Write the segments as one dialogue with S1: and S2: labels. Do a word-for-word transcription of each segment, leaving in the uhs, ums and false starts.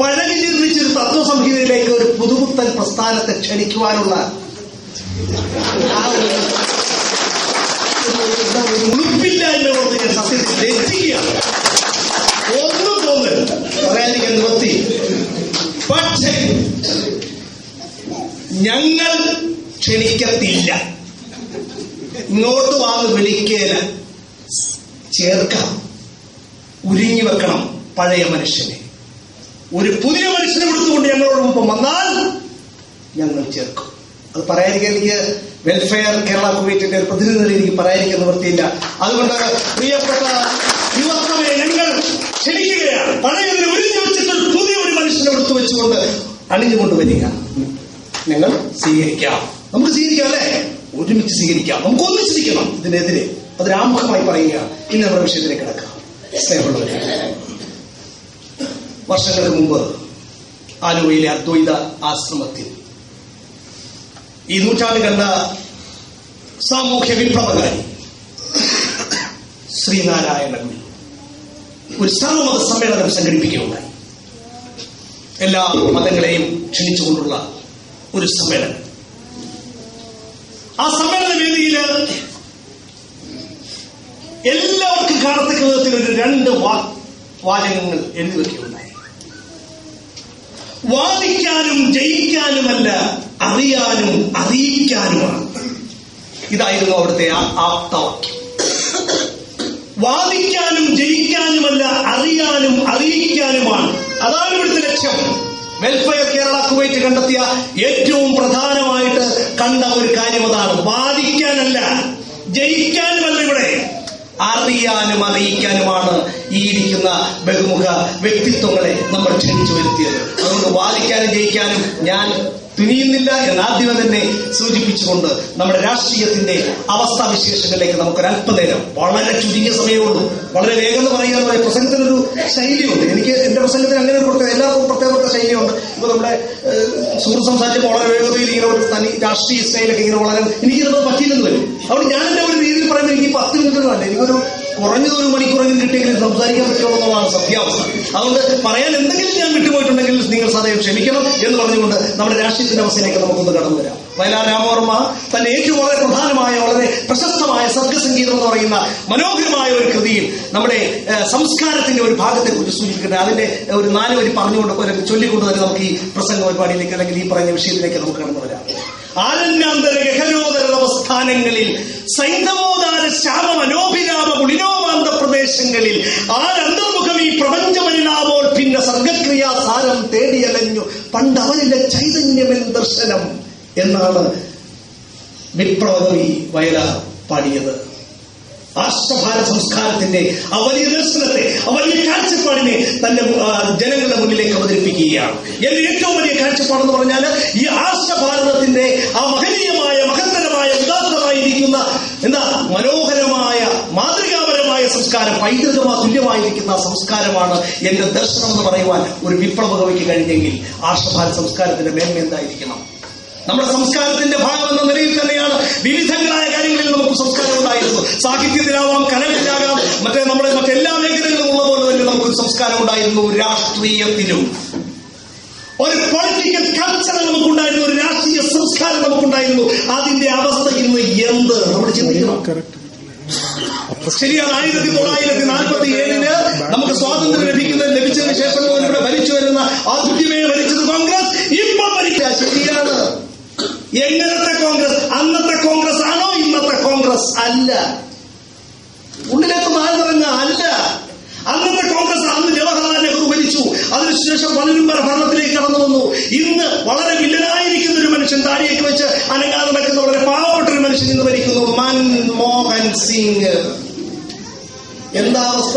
S1: പഴകി നിർമ്മിച്ചൊരു തത്വസംഹിതയിലേക്ക് ഒരു പുതുപുത്തൻ പ്രസ്ഥാനത്തെ ക്ഷണിക്കുവാനുള്ള ആ ഒരു ഉളുപ്പില്ലായ്മ കൊണ്ട് ഞാൻ സത്യത്തിൽ ലജ്ജിക്കുകയാണ്. ഒന്നും തോന്നുന്നില്ല, പറയാതിരിക്കാൻ നിവൃത്തി. പക്ഷേ ഞങ്ങൾ ക്ഷണിക്കത്തില്ല, ഇങ്ങോട്ട് വാങ്ങ് വിളിക്കേല, ചേർക്കാം, ഉരിഞ്ഞു വെക്കണം പഴയ മനുഷ്യനെ. ഒരു പുതിയ മനുഷ്യനെ കൊടുത്തുകൊണ്ട് ഞങ്ങളോടൊപ്പം വന്നാൽ ഞങ്ങൾ ചേർക്കും. അത് പറയാതിരിക്കാൻ എനിക്ക് വെൽഫെയർ കേരള കുവൈറ്റിന്റെ ഒരു പ്രതിനിധി എനിക്ക് പറയാതിരിക്കാൻ നിവൃത്തിയില്ല. അതുകൊണ്ട് പ്രിയപ്പെട്ട യുവത്വമെ ഞങ്ങൾ ക്ഷണിക്കുകയാണ്. പഴയതിനെ ഉരിഞ്ഞു വെച്ചിട്ട് പുതിയ ഒരു മനുഷ്യനെ എടുത്തു വെച്ചുകൊണ്ട് അണിഞ്ഞുകൊണ്ട് വരിക. ഞങ്ങൾ സ്വീകരിക്കാം, നമുക്ക് സ്വീകരിക്കാം അല്ലേ, ഒരുമിച്ച് സ്വീകരിക്കാം, നമുക്ക് ഒന്നിച്ചിരിക്കണം ഇതിനെതിരെ. അത് രാമുഖമായി പറയുകയാണ്. ഇന്ന് നമ്മുടെ വിഷയത്തിലേക്ക് കിടക്കാം. സ്നേഹമുള്ളവരെ, വർഷങ്ങൾക്ക് മുമ്പ് ആലുവയിലെ അദ്വൈത ആശ്രമത്തിൽ ഈ നൂറ്റാണ്ട് കണ്ട സാമൂഹ്യ വിപ്ലവകാരി ശ്രീനാരായണ ഗുരു ഒരു സർവമത സമ്മേളനം സംഘടിപ്പിക്കുകയുണ്ടായി. എല്ലാ മതങ്ങളെയും ക്ഷണിച്ചുകൊണ്ടുള്ള ഒരു സമ്മേളനം. ആ സമ്മേളന വേദിയിൽ എല്ലാവർക്കും കാണത്തക്ക വിധത്തിൽ ഒരു രണ്ട് വാചകങ്ങൾ എഴുതി വയ്ക്കുകയുണ്ടായി. വാദിക്കാനും ജയിക്കാനുമല്ല, അറിയാനും അറിയിക്കാനുമാണ്. ഇതായിരുന്നു അവിടുത്തെ ആപ്തവാക്യം. വാദിക്കാനും ജയിക്കാനുമല്ല, അറിയാനും അറിയിക്കാനുമാണ്. അതാണ് ഇവിടുത്തെ ലക്ഷ്യം. വെൽഫെയർ കേരള കുവൈറ്റ് കണ്ടെത്തിയ ഏറ്റവും പ്രധാനമായിട്ട് കണ്ട ഒരു കാര്യം അതാണ്. വാദിക്കാനല്ല, ജയിക്കാനുമല്ല, ഇവിടെ അറിയാനും അറിയിക്കാനുമാണ് ഈ ഇരിക്കുന്ന ബഹുമുഖ വ്യക്തിത്വങ്ങളെ നമ്മൾ ക്ഷണിച്ചു വരുത്തിയത്. അതുകൊണ്ട് വാദിക്കാനും ജയിക്കാനും ഞാൻ തുനിയുന്നില്ല എന്നാദ്യമേ തന്നെ സൂചിപ്പിച്ചുകൊണ്ട് നമ്മുടെ രാഷ്ട്രീയത്തിന്റെ അവസ്ഥാവിശേഷങ്ങളിലേക്ക് നമുക്കൊരല്പനേരം, വളരെ ചുരുങ്ങിയ സമയമുള്ളൂ, വളരെ വേഗം എന്ന് പറയുക. പ്രസംഗത്തിനൊരു ശൈലിയുണ്ട്. എനിക്ക് എന്റെ പ്രസംഗത്തിന് അങ്ങനെ ഒരു പ്രത്യേക, എല്ലാവർക്കും പ്രത്യേക ശൈലിയുണ്ട്. ഇപ്പൊ നമ്മുടെ സുഹൃത്ത് സംസാരിച്ചപ്പോൾ വളരെ വേഗതയിൽ ഇങ്ങനെ ഒരു തനി രാഷ്ട്രീയ സ്റ്റൈലൊക്കെ ഇങ്ങനെ വളരെ എനിക്കിതൊന്നും പറ്റിയില്ലെന്ന് വരും. അതുകൊണ്ട് ഞാൻ എന്റെ ഒരു രീതിയിൽ പറയുമ്പോൾ എനിക്ക് പത്ത് മിനിറ്റൊന്നുമല്ല, എനിക്കൊരു കുറഞ്ഞത് ഒരു മണിക്കൂറെങ്കിലും കിട്ടിയെങ്കിലും സംസാരിക്കാൻ പറ്റുള്ളൂ എന്നുള്ളതാണ് സത്യാവസ്ഥ. അതുകൊണ്ട് പറയാൻ എന്തെങ്കിലും ഞാൻ വിട്ടുപോയിട്ടുണ്ടെങ്കിൽ നിങ്ങൾ സദയം ക്ഷമിക്കണം എന്ന് പറഞ്ഞുകൊണ്ട് നമ്മുടെ രാഷ്ട്രീയത്തിന്റെ അവസ്ഥയിലേക്ക് നമുക്കൊന്ന് കടന്നു വരാം. വയലാർ രാമവർമ്മ തന്റെ ഏറ്റവും വളരെ പ്രധാനമായ, വളരെ പ്രശസ്തമായ സർഗസംഗീതം എന്ന് പറയുന്ന മനോഹരമായ ഒരു കൃതിയിൽ നമ്മുടെ സംസ്കാരത്തിന്റെ ഒരു ഭാഗത്തെ കുറിച്ച് സൂചിപ്പിക്കട്ടെ. അതിന്റെ ഒരു നാല് വരി പറഞ്ഞുകൊണ്ട് ചൊല്ലിക്കൊണ്ട് തന്നെ നമുക്ക് ഈ പ്രസംഗ പരിപാടിയിലേക്ക് അല്ലെങ്കിൽ ഈ പറഞ്ഞ വിഷയത്തിലേക്ക് നമുക്ക് കടന്നു വരാം. ആരണ്യാന്തര ഗഹനോദര അവസ്ഥാനങ്ങളിൽ സൈന്ധവോദാര ശ്യാമ മനോഭിരാമ കുളിനോമാന്ത പ്രദേശങ്ങളിൽ ആരന്തർമുഖം ഈ പ്രപഞ്ചമല്ലാവോൾ പിന്നെ സർഗക്രിയാസാരം തേടിയലഞ്ഞു പണ്ടവനിലെ ചൈതന്യമെൻ ദർശനം എന്നാണ് വിപ്ലവകവി വയലാർ പാടിയത്. രാഷ്ട്രഭാരത സംസ്കാരത്തിന്റെ ആ വലിയ ദർശനത്തെ, ആ വലിയ കാഴ്ചപ്പാടിനെ തന്റെ ജനങ്ങളുടെ മുന്നിലേക്ക് അവതരിപ്പിക്കുകയാണ്. എന്റെ ഏറ്റവും വലിയ കാഴ്ചപ്പാടെന്ന് പറഞ്ഞാൽ ഈ രാഷ്ട്രഭാരതത്തിന്റെ ആ മഹനീയമായ, മഹത്തരമായ, ഉദാത്തമായിരിക്കുന്ന എന്താ മനോഹരമായ, മാതൃകാപരമായ സംസ്കാരം, പൈതൃകമാ തുല്യമായിരിക്കുന്ന സംസ്കാരമാണ് എന്റെ ദർശനം എന്ന് പറയുവാൻ ഒരു വിപ്ലവ കവിക്ക് കഴിഞ്ഞെങ്കിൽ രാഷ്ട്രഭാരത സംസ്കാരത്തിന്റെ മേന്മ എന്തായിരിക്കണം? നമ്മുടെ സംസ്കാരത്തിന്റെ ഭാഗം എന്ന നിലയിൽ തന്നെയാണ് വിവിധങ്ങളായ കാര്യങ്ങളിൽ നമുക്ക് സംസ്കാരം ഉണ്ടായിരുന്നു. സാഹിത്യത്തിലാവാം, കലകളിലാകാം, മറ്റേ നമ്മുടെ മറ്റെല്ലാ മേഖലകളിലും ഉള്ള പോലെ തന്നെ നമുക്കൊരു സംസ്കാരം ഉണ്ടായിരുന്നു. രാഷ്ട്രീയത്തിലും ഒരു പൊളിറ്റിക്കൽ കൾച്ചർ നമുക്കുണ്ടായിരുന്നു, ഒരു രാഷ്ട്രീയ സംസ്കാരം നമുക്കുണ്ടായിരുന്നു. അതിന്റെ അവസ്ഥ ഇന്ന് എന്ത് നമ്മൾ ചിന്തിക്കണം. ശരിയാണ്. ആയിരത്തി തൊള്ളായിരത്തി നാൽപ്പത്തി ഏഴിന് നമുക്ക് സ്വാതന്ത്ര്യം ലഭിക്കുന്നത് ലഭിച്ചതിന് ശേഷം ഇവിടെ ഭരിച്ചു വരുന്ന ആദ്യമേ ഭരിച്ചത് കോൺഗ്രസ്, ഇപ്പോൾ ഭരിക്കുക. ശരിയാണ്. എങ്ങനത്തെ കോൺഗ്രസ്? അന്നത്തെ കോൺഗ്രസ് ആണോ ഇന്നത്തെ കോൺഗ്രസ്? അല്ല. ഉള്ളിലേക്ക് മാറി പറഞ്ഞ അല്ല. അന്നത്തെ കോൺഗ്രസ് അന്ന് ജവഹർലാൽ നെഹ്റു ഭരിച്ചു. അതിനുശേഷം പലരും ഭരണത്തിലേക്ക് കടന്നു വന്നു. ഇന്ന് വളരെ വില്ലനായിരിക്കുന്ന ഒരു മനുഷ്യൻ, താടിയൊക്കെ വെച്ച് അനങ്ങാതെ നടക്കുന്ന വളരെ പാവപ്പെട്ട ഒരു മനുഷ്യൻ ഇന്ന് ഭരിക്കുന്നു, മൻമോഹൻ സിംഗ്. എന്താ അവസ്ഥ?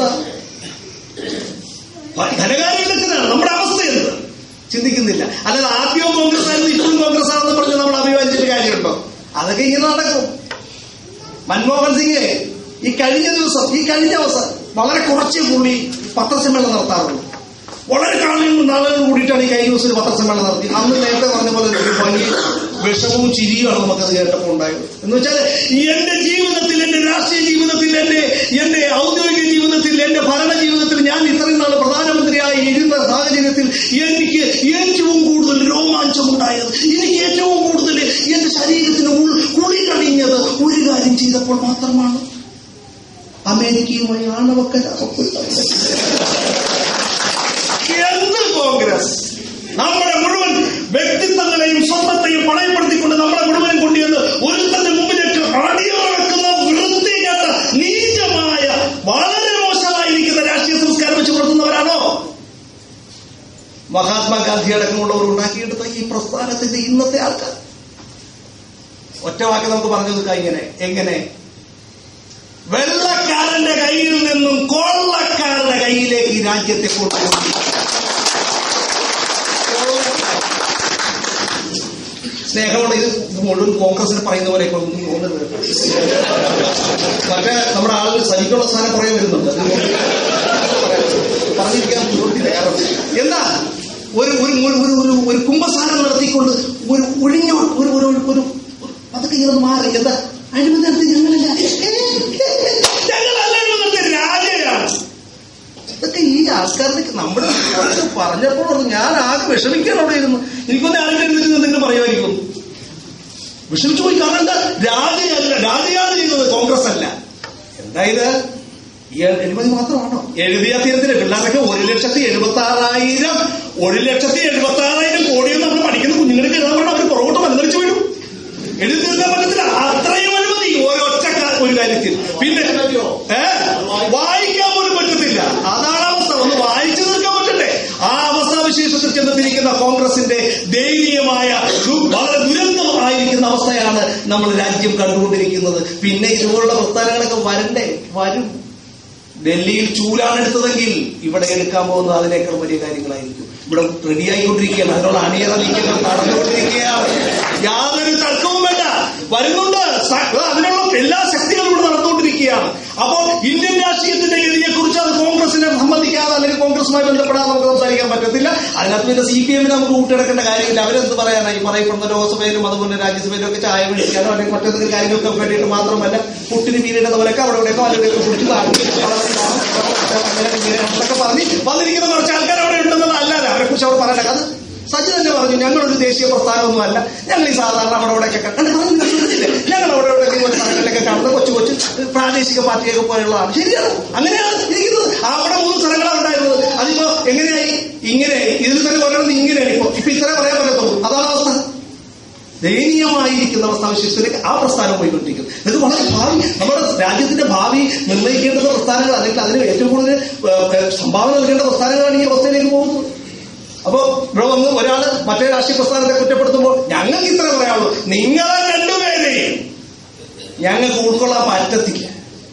S1: ധനകാര്യത്തിനാണ് നമ്മുടെ അവസ്ഥ എന്ത് ചിന്തിക്കുന്നില്ല. അല്ലാതെ ആദ്യവും കോൺഗ്രസ് ആയിരുന്നു ഇപ്പോഴും കോൺഗ്രസ് ആണെന്ന് പറഞ്ഞ് നമ്മൾ അഭിമാനിച്ചിട്ട് കാര്യമുണ്ടോ? അതൊക്കെ ഇങ്ങനെ നടക്കും. മൻമോഹൻ സിംഗ് ഈ കഴിഞ്ഞ ദിവസം, ഈ കഴിഞ്ഞ ദിവസം വളരെ കുറച്ച് പുള്ളി പത്രസമ്മേളനം നടത്താറുള്ളൂ. വളരെ കാലങ്ങൾ നാളുകൾ കൂടിയിട്ടാണ് ഈ കഴിഞ്ഞ ദിവസം ഒരു പത്രസമ്മേളനം നടത്തി. അന്ന് നേരത്തെ പറഞ്ഞ പോലെ ഭംഗി വിഷമവും ചിരിയുമാണ് നമുക്കത് കേട്ടപ്പോൾ ഉണ്ടായത്. എന്ന് വെച്ചാൽ എന്റെ ജീവിതത്തിൽ, എന്റെ രാഷ്ട്രീയ രാഷ്ട്രീയ ജീവിതത്തിൽ, എന്റെ എന്റെ ഔദ്യോഗിക ജീവിതത്തിൽ, എന്റെ ഭരണ ജീവിതത്തിൽ ഞാൻ ഇത്രയും നാൾ പ്രധാനമന്ത്രിയായി ഇരുന്ന സാഹചര്യത്തിൽ എനിക്ക് ഏറ്റവും കൂടുതൽ രോമാഞ്ചമുണ്ടായത്, എനിക്ക് ഏറ്റവും കൂടുതൽ എന്റെ ശരീരത്തിന് കുളി കഴിഞ്ഞത് ഒരു കാര്യം ചെയ്തപ്പോൾ മാത്രമാണ്. അമേരിക്കയുമായി ആണവക്കരാർ. എന്ത് കോൺഗ്രസ്! നമ്മുടെ മുഴുവൻ വ്യക്തിത്വങ്ങളെയും സ്വന്തത്തെയും പണയപ്പെടുത്തിക്കൊണ്ട് നമ്മളെ മുഴുവനും കൊണ്ടുവന്ന് ഒരുത്തന്റെ മുമ്പിലേക്ക് അടിയറക്കുന്ന വൃത്തികെട്ട നീചമായ വളരെ മോശമായിരിക്കുന്ന രാഷ്ട്രീയ സംസ്കാരം വെച്ച് പുലർത്തുന്നവരാണോ മഹാത്മാഗാന്ധി അടക്കമുള്ളവർ ഉണ്ടാക്കിയെടുത്ത ഈ പ്രസ്ഥാനത്തിന്റെ ഇന്നത്തെ ആൾക്കാർ? ഒറ്റ വാക്ക് നമുക്ക് പറഞ്ഞു കൊടുക്കാം. ഇങ്ങനെ എങ്ങനെ വെള്ളക്കാരന്റെ കയ്യിൽ നിന്നും കൊള്ളക്കാരുടെ കയ്യിലേക്ക് ഈ രാജ്യത്തെ കൊണ്ടുപോയി. സ്നേഹമുള്ള ഇത് മുഴുവൻ കോൺഗ്രസിന് പറയുന്ന പോലെയൊക്കെ ഒന്നും തോന്നുന്നത്. മറ്റേ നമ്മുടെ ആളുകൾ സജിക്കുള്ള സ്ഥാനം കുറേ വരുന്നുണ്ട്. പറഞ്ഞിരിക്കാൻ എന്താ ഒരു ഒരു ഒരു കുംഭസാരം നടത്തിക്കൊണ്ട് ഒരു ഒഴിഞ്ഞ ഒരു ഒരു ഒരു അതൊക്കെ ഇങ്ങനെ മാറി. എന്താ അഴിമതി നടത്തി? ഞങ്ങളല്ല, ഞങ്ങളല്ല രാജയാണ്. ഇതൊക്കെ ഈ ആൾക്കാർക്ക് നമ്മുടെ പറഞ്ഞപ്പോൾ ഞാൻ ആകെ വിഷമിക്കാൻ അവിടെ ഇരുന്നു. എനിക്കൊന്നും ആൾക്കാർ നിങ്ങൾ പറയുമായിരിക്കും വിഷമിച്ചു പോയി. കാരണം എന്താ, രാജയല്ല, രാജയാണ് ചെയ്തത്, കോൺഗ്രസ് അല്ല. എന്തായത് ഈ അഴിമതി മാത്രമാണോ? എഴുതിയ തീരത്തിന് പിള്ളേരൊക്കെ ഒരു ലക്ഷത്തി എഴുപത്തി ആറായിരം ഒരു ലക്ഷത്തി എഴുപത്തി ആറായിരം കോടിയും നമ്മൾ പഠിക്കുന്ന കുഞ്ഞുങ്ങൾക്ക് എഴുതാൻ പറഞ്ഞാൽ അവർ പുറകോട്ട് മലനിറിച്ചു വീഴും. എഴുതി തീർക്കാൻ പറ്റത്തില്ല. അത്രയും അഴിമതി ഒരൊറ്റ ഒരു കാര്യത്തിൽ. പിന്നെ വായിക്കാൻ പോലും പറ്റത്തില്ല. അതാണ് അവസ്ഥ. ഒന്ന് വായിച്ചു തീർക്കാൻ പറ്റണ്ടേ? ആ അവസ്ഥാവിശേഷത്തിൽ ചെന്നെത്തിരിക്കുന്ന കോൺഗ്രസിന്റെ ദയനീയമായ വളരെ ദുരന്തമായിരിക്കുന്ന അവസ്ഥയാണ് നമ്മൾ രാജ്യം കണ്ടുകൊണ്ടിരിക്കുന്നത്. പിന്നെ ഇതുപോലുള്ള പ്രസ്ഥാനങ്ങളൊക്കെ വരണ്ടേ? വരും. ഡൽഹിയിൽ ചൂലാണെടുത്തതെങ്കിൽ ഇവിടെ എടുക്കാൻ പോകുന്നത് അതിനേക്കാൾ വലിയ കാര്യങ്ങളായിരിക്കും. ഇവിടെ റെഡിയായിക്കൊണ്ടിരിക്കുകയാണ്. അതിനുള്ള അണിയറ നീക്കങ്ങൾ നടന്നുകൊണ്ടിരിക്കുകയാണ്. യാതൊരു തർക്കവും വേണ്ട. വരുന്നുണ്ട്. അതിനുള്ള എല്ലാ ശക്തികളും ഇവിടെ നടന്നുകൊണ്ടിരിക്കുകയാണ്. അപ്പോൾ ഇന്ത്യൻ രാഷ്ട്രീയത്തിന്റെ ഗതിയെ കുറിച്ച് അത് കോൺഗ്രസിനെ സംബന്ധിക്കാതെ അല്ലെങ്കിൽ കോൺഗ്രസുമായി ബന്ധപ്പെടാതെ നമുക്ക് സംസാരിക്കാൻ പറ്റത്തില്ല. അതിനകത്ത് പിന്നെ സി പി എമ്മിന് നമുക്ക് കൂട്ടിയെടുക്കേണ്ട കാര്യമില്ല. അവരെന്ത് പറയാനായി? പറയപ്പെടുന്ന ലോക്സഭയിലും അതുപോലെ രാജ്യസഭയിലും ഒക്കെ ചായ മേടിക്കാനോ അല്ലെങ്കിൽ മറ്റേതൊരു കാര്യങ്ങൾക്കൊക്കെ വേണ്ടിയിട്ട് മാത്രമല്ല, പുട്ടിന് വീടിടുന്നവരൊക്കെ അവിടെ ഇവിടെയൊക്കെ അവിടെയൊക്കെ കുടിച്ച് അതൊക്കെ പറഞ്ഞ് വന്നിരിക്കുന്ന കുറച്ച് ആൾക്കാർ അവിടെ ഉണ്ടെന്നുള്ള അല്ലാതെ അവരെ കുറിച്ച് അവിടെ പറയണ്ട. അത് സജി തന്നെ പറഞ്ഞു, ഞങ്ങളൊരു ദേശീയ പ്രസ്ഥാനമൊന്നും അല്ല, ഞങ്ങൾ ഈ സാധാരണ അവിടെ ഇവിടെയൊക്കെ കണ്ടു ഞങ്ങൾ അവിടെ ഇവിടെ സ്ഥലങ്ങളിലൊക്കെ കാണുന്ന കൊച്ചു കൊച്ചു പ്രാദേശിക പാർട്ടിയൊക്കെ പോലുള്ളതാണ്. ശരിയാണ്, അങ്ങനെയാണ് ഇരിക്കുന്നത്. അവിടെ മൂന്ന് സ്ഥലങ്ങളാണ് ഉണ്ടായിരുന്നത്. അതിപ്പോ എങ്ങനെയായി? ഇങ്ങനെ ഇതിൽ തന്നെ പറയുന്നത് ഇങ്ങനെയാണ്. ഇപ്പൊ ഇപ്പൊ ഇത്ര പറയാൻ പറ്റത്തുള്ളൂ. അതാണ് അവസ്ഥ. ദയനീയമായിരിക്കുന്ന അവസ്ഥാവിശേഷത്തിലേക്ക് ആ പ്രസ്ഥാനം പോയിക്കൊണ്ടിരിക്കുന്നു. ഇത് വളരെ ഭാവി, നമ്മുടെ രാജ്യത്തിന്റെ ഭാവി നിർണ്ണയിക്കേണ്ടുന്ന പ്രസ്ഥാനങ്ങൾ അല്ലെങ്കിൽ അതിന് ഏറ്റവും കൂടുതൽ സംഭാവന നൽകേണ്ട പ്രസ്ഥാനങ്ങളാണ് ഈ അവസ്ഥയിലേക്ക് പോകുന്നത്. അപ്പോ ഇവിടെ വന്ന് ഒരാള് മറ്റേ രാഷ്ട്രീയ പ്രസ്ഥാനത്തെ കുറ്റപ്പെടുത്തുമ്പോൾ ഞങ്ങൾക്ക് ഇത്ര പറയാനുള്ളൂ, നിങ്ങളെ രണ്ടുപേരെയും ഞങ്ങൾക്ക് ഉൾക്കൊള്ളാൻ പറ്റത്തില്ല.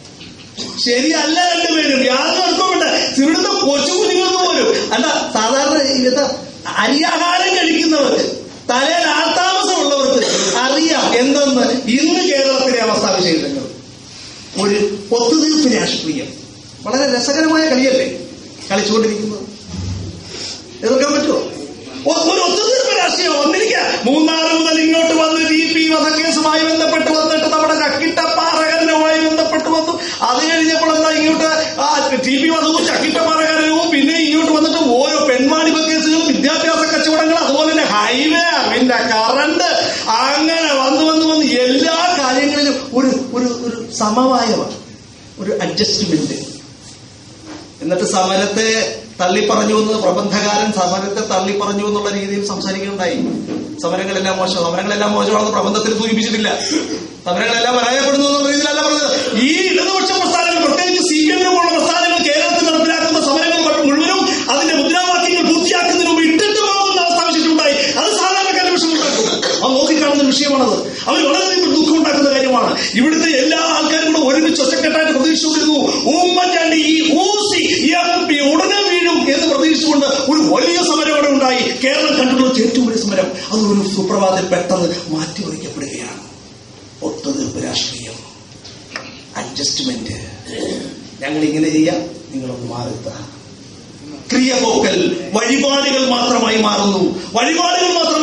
S1: ശരിയല്ല രണ്ടുപേരും, യാതൊരു അർത്ഥമുണ്ട്. ഇവിടുത്തെ കൊച്ചു കുഞ്ഞുങ്ങൾക്ക് പോലും അല്ല, സാധാരണ ഇവിടുത്തെ അരിയാഹാരം കഴിക്കുന്നവർക്ക്, തലയിൽ ആൾതാമസമുള്ളവർക്ക് അറിയാം എന്തെന്ന് ഇന്ന് കേരളത്തിലെ അവസ്ഥാവിശേഷങ്ങൾ. ഒരു ഒത്തുതീർപ്പ് രാഷ്ട്രീയം വളരെ രസകരമായ കളിയല്ലേ കളിച്ചുകൊണ്ടിരിക്കുന്നത്? എതിർക്കാൻ പറ്റുമോ? ഒരു ഒത്തുതീർപ്പ് രാഷ്ട്രീയം വന്നിരിക്കുക. മൂന്നാറ് മുതൽ ഇങ്ങോട്ട് വന്ന് ടി പി വധക്കേസുമായി ബന്ധപ്പെട്ട് വന്നിട്ട് നമ്മുടെ ചക്കിട്ടപ്പാറകരനുമായി ബന്ധപ്പെട്ട് വന്നു. അത് കഴിഞ്ഞപ്പോൾ എന്താ ഇങ്ങോട്ട് ആ ടി പി വധവും ചക്കിട്ടപ്പാറകരനും പിന്നെ ഇങ്ങോട്ട് വന്നിട്ട് ഓരോ പെൺവാണിഭ കേസുകളും വിദ്യാഭ്യാസ കച്ചവടങ്ങൾ അതുപോലെ തന്നെ ഹൈവേ പിന്നെ കറണ്ട് അങ്ങനെ വന്ന് വന്ന് വന്ന് എല്ലാ കാര്യങ്ങളിലും ഒരു ഒരു ഒരു സമവായമാണ്, ഒരു അഡ്ജസ്റ്റ്മെന്റ്. എന്നിട്ട് സമരത്തെ തള്ളിപ്പറഞ്ഞു എന്ന് പ്രബന്ധകാരൻ സമരത്തെ തള്ളിപ്പറഞ്ഞു എന്നുള്ള രീതിയിൽ സംസാരിക്കുകയുണ്ടായി. സമരങ്ങളെല്ലാം മോശം, സമരങ്ങളെല്ലാം മോശമാണെന്ന് പ്രബന്ധത്തിൽ സൂചിപ്പിച്ചിട്ടില്ല. സമരങ്ങളെല്ലാം പരാജയപ്പെടുന്നു എന്നുള്ള രീതിയിലല്ല പറഞ്ഞത്. ഈ ഇടതുപക്ഷ പ്രസ്ഥാനങ്ങൾ, പ്രത്യേകിച്ച് സി പി എമ്മിന് പോലുള്ള പ്രസ്ഥാനങ്ങൾ കേരളത്തിൽ നടപ്പിലാക്കുന്ന സമരങ്ങൾ മുഴുവനും അതിന്റെ മുദ്രാവാക്യങ്ങൾ പൂർത്തിയാക്കുന്നതിന് മുമ്പ് ഇട്ടിട്ട് പോകുന്ന അവസ്ഥാവിശേഷമുണ്ടായി. അത് സാധാരണക്കാരുടെ വിഷയമുണ്ടാക്കും. അത് നോക്കിക്കാണുന്ന വിഷയമാണത്. അവർ വളരെയധികം ദുഃഖം ഉണ്ടാക്കുന്ന കാര്യമാണ്. ഇവിടുത്തെ എല്ലാ ആൾക്കാരും കൂടെ ഒരുമിച്ച് ഒറ്റക്കെട്ടായിട്ട് പ്രതീക്ഷിച്ചുകൊണ്ടിരുന്നു ഉമ്മൻചാണ്ടി ഈ ഊസി എം പി ഉടനെ വീഴും എന്ന് പ്രതീക്ഷിച്ചുകൊണ്ട് ഒരു വലിയ സമരം അവിടെ ഉണ്ടായി. കേരളം കണ്ടിട്ടുള്ള ഏറ്റവും വലിയ സമരം അത് ഒരു സുപ്രഭാതത്തിൽ പെട്ടെന്ന് മാറ്റിമറിക്കപ്പെടുകയാണ്. ഒത്തുതീർപ്പ് രാഷ്ട്രീയം, അഡ്ജസ്റ്റ്മെന്റ്. ഞങ്ങൾ ഇങ്ങനെ ചെയ്യാം, നിങ്ങളൊന്ന് മാറുക. ക്രിയപോക്കൽ വഴിപാടുകൾ മാത്രമായി മാറുന്നു. വഴിപാടുകൾ മാത്രമായി നടത്തി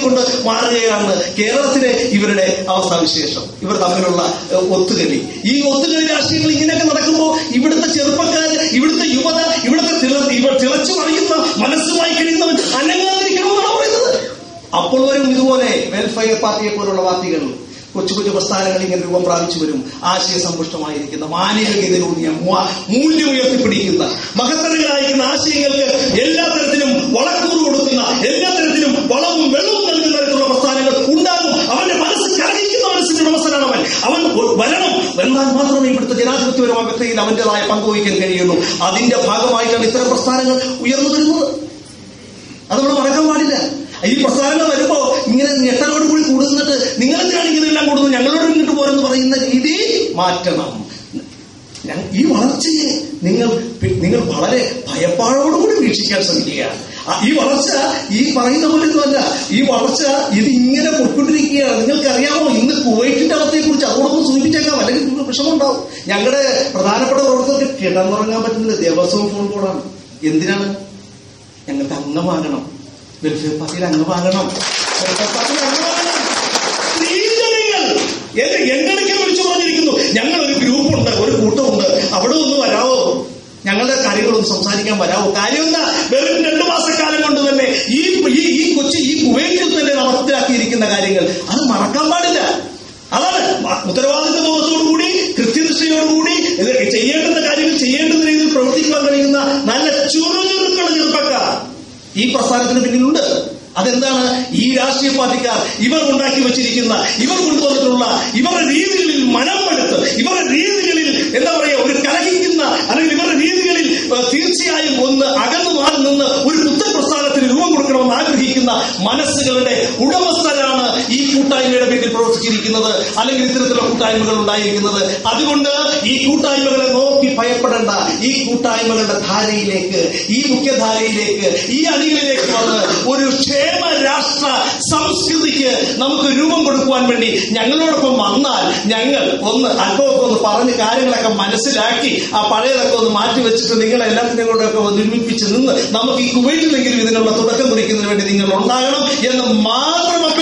S1: മാറിക്കൊണ്ട് മാറുകയാണ് കേരളത്തിലെ ഇവരുടെ അവസ്ഥാവിശേഷം. ഇവർ തമ്മിലുള്ള ഒത്തുകളി, ഈ ഒത്തുകളി രാഷ്ട്രീയങ്ങൾ ഇങ്ങനെയൊക്കെ നടക്കുമ്പോൾ ഇവിടുത്തെ ചെറുപ്പക്കാർ, ഇവിടുത്തെ യുവത, ഇവിടുത്തെ ഇവർ തിളച്ചു മറിയുന്ന മനസ്സുമായി കഴിയുന്നവൻ അനങ്ങാതിരിക്കണമെന്നാണ് പറയുന്നത്. അപ്പോൾ വരും ഇതുപോലെ വെൽഫെയർ പാർട്ടിയെ പോലുള്ള പാർട്ടികൾ, കൊച്ചു കൊച്ചു പ്രസ്ഥാനങ്ങൾ ഇങ്ങനെ രൂപം പ്രാപിച്ചു വരും. ആശയസമ്പുഷ്ടമായിരിക്കുന്ന, മാനവികതയിലൂന്നിയ മൂല്യം ഉയർത്തിപ്പിടിക്കുന്ന, മഹത്തരങ്ങളായിരിക്കുന്ന ആശയങ്ങൾക്ക് എല്ലാ തരത്തിലും വളക്കൂറ് കൊടുക്കുന്ന, എല്ലാ തരത്തിലും വളവും വെള്ളവും നൽകുന്ന തരത്തിലുള്ള പ്രസ്ഥാനങ്ങൾ ഉണ്ടാകും. അവന്റെ മനസ്സ് കലഹിക്കുന്ന മനസ്സിന്റെ ഉടമസ്ഥനാണ് അവൻ. അവൻ വരണം, എന്നാൽ മാത്രമേ ഇവിടുത്തെ ജനാധിപത്യപരമായ വ്യക്തിയിൽ അവന്റേതായ പങ്കുവഹിക്കാൻ കഴിയുള്ളൂ. അതിന്റെ ഭാഗമായിട്ടാണ് ഇത്തരം പ്രസ്ഥാനങ്ങൾ ഉയർന്നു വരുന്നത്. അത് നമ്മൾ മറക്കാൻ പാടില്ല. ഈ പ്രസ്ഥാനങ്ങൾ വരുമ്പോ ഇങ്ങനെ ഞെട്ടലോട് കൂടി കൂടുന്നിട്ട് നിങ്ങളെന്തിനാണ് ഇങ്ങനെല്ലാം കൂടുന്നത്, ഞങ്ങളോട് ഇങ്ങോട്ട് പോരെന്ന് പറയുന്ന രീതി മാറ്റണം. ഈ വളർച്ചയെ നിങ്ങൾ നിങ്ങൾ വളരെ ഭയപ്പാടോടുകൂടി വീക്ഷിക്കാൻ ശ്രമിക്കുക. ഈ വളർച്ച ഈ പറയുന്ന പോലെയൊന്നുമല്ല. ഈ വളർച്ച ഇത് ഇങ്ങനെ പൊയ്ക്കൊണ്ടിരിക്കുകയാണ്. നിങ്ങൾക്ക് അറിയാമോ, ഇന്ന് കുവൈറ്റിന്റെ അവസ്ഥയെ കുറിച്ച് അതോടൊപ്പം സൂചിപ്പിച്ചേക്കാം, അല്ലെങ്കിൽ വിഷമമുണ്ടാവും. ഞങ്ങളുടെ പ്രധാനപ്പെട്ട പ്രവർത്തകർക്ക് കിടന്നുറങ്ങാൻ പറ്റുന്നില്ല. ദിവസവും ഫോൺ കോളാണ്. എന്തിനാണ്? ഞങ്ങൾക്ക് അംഗമാകണം, വെൽഫെയർ പാർട്ടിയിൽ അംഗമാകണം, വെൽഫെയർ പാർട്ടിയിൽ അംഗമാകണം. സ്ത്രീജനങ്ങൾ എന്റെ എണ്ണടിക്കൽ വിളിച്ചു പറഞ്ഞിരിക്കുന്നു, ഞങ്ങളൊരു ഗ്രൂപ്പുണ്ട്, ഒരു കൂട്ടമുണ്ട്, അവിടെ ഒന്ന് വരാവോ, ഞങ്ങളുടെ കാര്യങ്ങളൊന്ന് സംസാരിക്കാൻ വരാവോ. കാര്യം എന്താ, വെറും രണ്ടു മാസക്കാലം കൊണ്ട് തന്നെ ഈ ഈ കൊച്ചു ഈ കുവൈറ്റിൽ തന്നെ നടപ്പിലാക്കിയിരിക്കുന്ന കാര്യങ്ങൾ അത് മറക്കാൻ പാടില്ല. അതാണ് ഉത്തരവാദിത്വ ബോധത്തോടുകൂടി, കൃത്യനിഷ്ഠയോടുകൂടി ചെയ്യേണ്ടുന്ന കാര്യങ്ങൾ ചെയ്യേണ്ടുന്ന രീതിയിൽ പ്രവർത്തിക്കാൻ കഴിയുന്ന നല്ല ചുറുചുറുക്കുള്ള ചെറുപ്പക്കാർ ഈ പ്രസ്ഥാനത്തിന് പിന്നിലുണ്ട്. അതെന്താണ്? ഈ രാഷ്ട്രീയ പാർട്ടിക്കാർ ഇവർ ഉണ്ടാക്കി വെച്ചിരിക്കുന്ന, ഇവർ കൊണ്ടുവന്നിട്ടുള്ള ഇവരുടെ രീതികളിൽ മനമെടുത്ത്, ഇവരുടെ രീതികളിൽ എന്താ പറയുക, ഒരു കലഹിക്കുന്ന അല്ലെങ്കിൽ ഇവരുടെ രീതികളിൽ തീർച്ചയായും ഒന്ന് അകന്നു മാറി നിന്ന് ഒരു പുത്തൻ പ്രസ്ഥാനത്തിന് രൂപം കൊടുക്കണമെന്ന് ആഗ്രഹിക്കുന്ന മനസ്സുകളുടെ ഉടമസ്ഥരാണ് ഈ കൂട്ടായ്മയുടെ പേരിൽ പ്രവർത്തിച്ചിരിക്കുന്നത്, അല്ലെങ്കിൽ ഇത്തരത്തിലുള്ള കൂട്ടായ്മകൾ ഉണ്ടായിരിക്കുന്നത്. അതുകൊണ്ട് ഈ കൂട്ടായ്മകളെ നോക്കി ഭയപ്പെടേണ്ട. ഈ കൂട്ടായ്മകളുടെ ധാരയിലേക്ക്, ഈ മുഖ്യധാരയിലേക്ക്, ഈ അണികളിലേക്ക് വന്ന് ഒരു ക്ഷേമ രാഷ്ട്ര സംസ്കൃതിക്ക് നമുക്ക് രൂപം കൊടുക്കുവാൻ വേണ്ടി ഞങ്ങളോടൊപ്പം വന്നാൽ ഞങ്ങൾ ഒന്ന് അല്പമൊക്കെ ഒന്ന് പറഞ്ഞ് കാര്യങ്ങളൊക്കെ മനസ്സിലാക്കി ആ പഴയതൊക്കെ ഒന്ന് മാറ്റിവെച്ചിട്ട് നിങ്ങളെല്ലാത്തിനും കൂടെയൊക്കെ ഒരുമിപ്പിച്ച് നിന്ന് നമുക്ക് ഈ കുവൈറ്റിലെങ്കിലും ഇതിനുള്ള തുടക്കം കുറിക്കുന്നതിന് വേണ്ടി നിങ്ങൾ ഉണ്ടാകണം എന്ന് മാത്രം